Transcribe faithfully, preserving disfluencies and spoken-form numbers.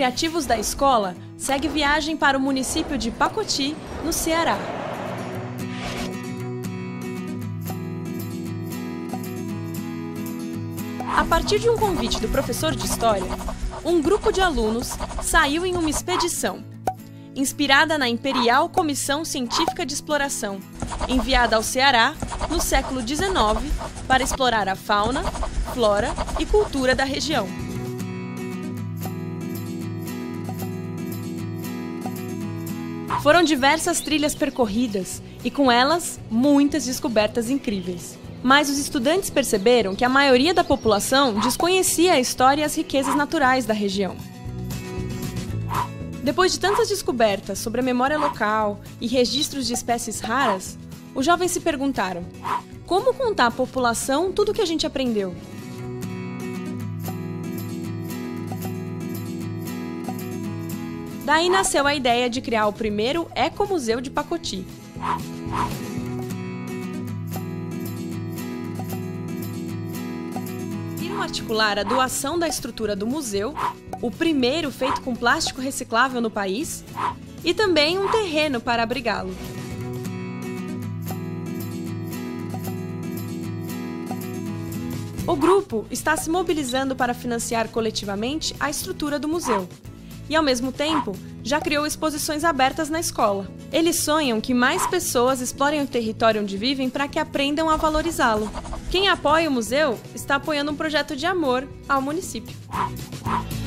criativos da escola segue viagem para o município de Pacoti, no Ceará. A partir de um convite do professor de História, um grupo de alunos saiu em uma expedição, inspirada na Imperial Comissão Científica de Exploração, enviada ao Ceará no século dezenove para explorar a fauna, flora e cultura da região. Foram diversas trilhas percorridas e, com elas, muitas descobertas incríveis. Mas os estudantes perceberam que a maioria da população desconhecia a história e as riquezas naturais da região. Depois de tantas descobertas sobre a memória local e registros de espécies raras, os jovens se perguntaram: como contar à população tudo o que a gente aprendeu? Daí nasceu a ideia de criar o primeiro Ecomuseu de Pacoti. Viram articular a doação da estrutura do museu, o primeiro feito com plástico reciclável no país, e também um terreno para abrigá-lo. O grupo está se mobilizando para financiar coletivamente a estrutura do museu e, ao mesmo tempo, já criou exposições abertas na escola. Eles sonham que mais pessoas explorem o território onde vivem para que aprendam a valorizá-lo. Quem apoia o museu está apoiando um projeto de amor ao município.